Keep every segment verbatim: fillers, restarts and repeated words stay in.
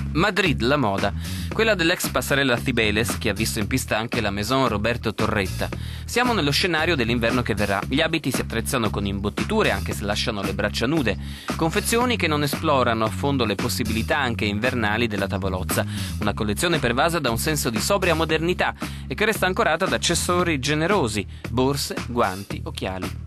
Madrid, la moda, quella dell'ex passerella Cibeles, che ha visto in pista anche la Maison Roberto Torretta. Siamo nello scenario dell'inverno che verrà. Gli abiti si attrezzano con imbottiture, anche se lasciano le braccia nude. Confezioni che non esplorano a fondo le possibilità anche invernali della tavolozza. Una collezione pervasa da un senso di sobria modernità e che resta ancorata da accessori generosi, borse, guanti, occhiali.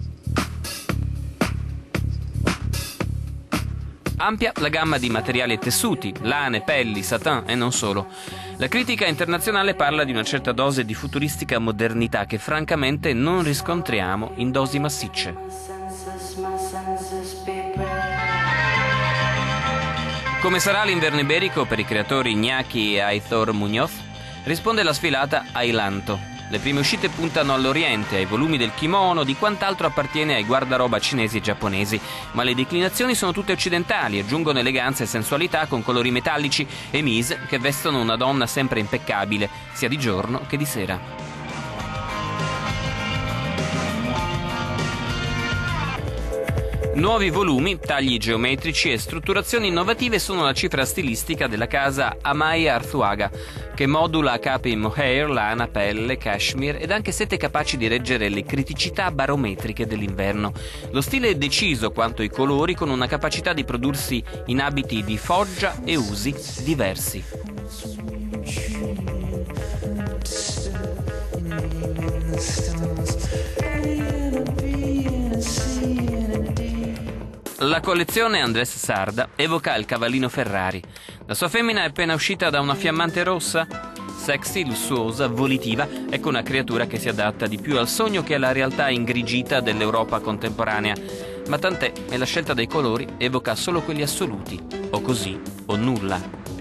Ampia la gamma di materiali e tessuti, lane, pelli, satin e non solo. La critica internazionale parla di una certa dose di futuristica modernità che francamente non riscontriamo in dosi massicce. Come sarà l'inverno iberico per i creatori Iñaki e Aitor Muñoz? Risponde la sfilata Ailanto. Le prime uscite puntano all'Oriente, ai volumi del kimono, di quant'altro appartiene ai guardaroba cinesi e giapponesi, ma le declinazioni sono tutte occidentali, aggiungono eleganza e sensualità con colori metallici e mise che vestono una donna sempre impeccabile, sia di giorno che di sera. Nuovi volumi, tagli geometrici e strutturazioni innovative sono la cifra stilistica della casa Amaya Arzuaga, che modula capi in mohair, lana, pelle, cashmere ed anche sete capaci di reggere le criticità barometriche dell'inverno. Lo stile è deciso quanto i colori, con una capacità di prodursi in abiti di foggia e usi diversi. La collezione Andrés Sarda evoca il cavallino Ferrari. La sua femmina è appena uscita da una fiammante rossa? Sexy, lussuosa, volitiva, ecco una creatura che si adatta di più al sogno che alla realtà ingrigita dell'Europa contemporanea. Ma tant'è, e la scelta dei colori evoca solo quelli assoluti, o così o nulla.